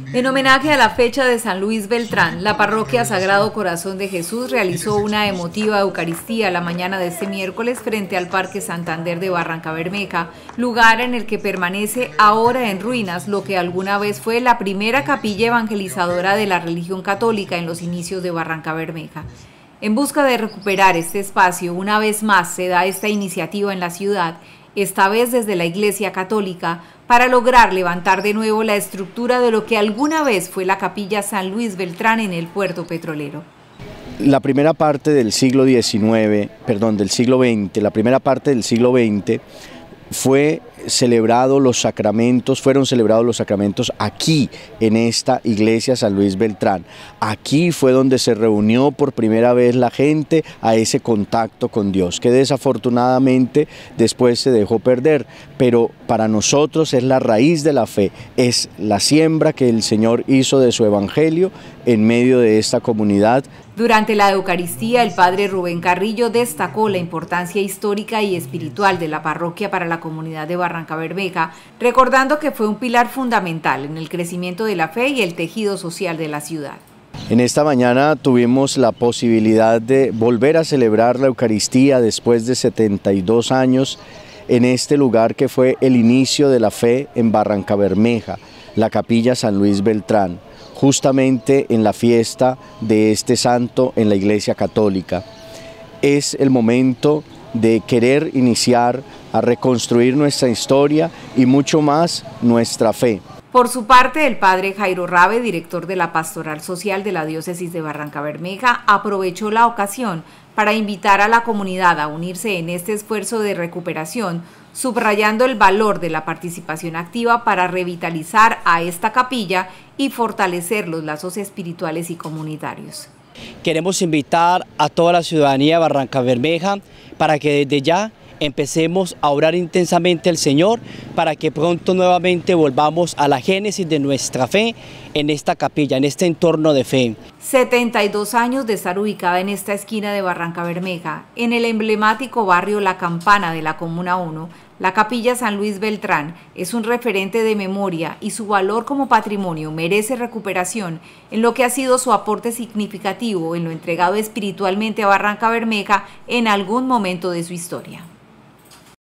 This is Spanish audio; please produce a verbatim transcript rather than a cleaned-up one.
En homenaje a la fecha de San Luis Beltrán, la parroquia Sagrado Corazón de Jesús realizó una emotiva Eucaristía la mañana de este miércoles frente al Parque Santander de Barrancabermeja, lugar en el que permanece ahora en ruinas lo que alguna vez fue la primera capilla evangelizadora de la religión católica en los inicios de Barrancabermeja. En busca de recuperar este espacio, una vez más se da esta iniciativa en la ciudad, esta vez desde la Iglesia Católica, para lograr levantar de nuevo la estructura de lo que alguna vez fue la capilla San Luis Beltrán en el puerto petrolero. La primera parte del siglo diecinueve, perdón, del siglo veinte, la primera parte del siglo veinte fue celebrado los sacramentos, fueron celebrados los sacramentos aquí, en esta iglesia San Luis Beltrán. Aquí fue donde se reunió por primera vez la gente a ese contacto con Dios, que desafortunadamente después se dejó perder, pero para nosotros es la raíz de la fe, es la siembra que el Señor hizo de su evangelio en medio de esta comunidad. Durante la Eucaristía, el padre Rubén Carrillo destacó la importancia histórica y espiritual de la parroquia para la comunidad de Barrancabermeja, recordando que fue un pilar fundamental en el crecimiento de la fe y el tejido social de la ciudad. En esta mañana tuvimos la posibilidad de volver a celebrar la Eucaristía después de setenta y dos años en este lugar que fue el inicio de la fe en Barrancabermeja, la capilla San Luis Beltrán, justamente en la fiesta de este santo en la Iglesia Católica. Es el momento de querer iniciar a reconstruir nuestra historia y mucho más nuestra fe. Por su parte, el padre Jairo Rabe, director de la Pastoral Social de la Diócesis de Barrancabermeja, aprovechó la ocasión para invitar a la comunidad a unirse en este esfuerzo de recuperación, subrayando el valor de la participación activa para revitalizar a esta capilla y fortalecer los lazos espirituales y comunitarios. Queremos invitar a toda la ciudadanía de Barrancabermeja para que desde ya empecemos a orar intensamente al Señor para que pronto nuevamente volvamos a la génesis de nuestra fe en esta capilla, en este entorno de fe. setenta y dos años de estar ubicada en esta esquina de Barrancabermeja, en el emblemático barrio La Campana de la Comuna uno, la capilla San Luis Beltrán es un referente de memoria y su valor como patrimonio merece recuperación en lo que ha sido su aporte significativo en lo entregado espiritualmente a Barrancabermeja en algún momento de su historia.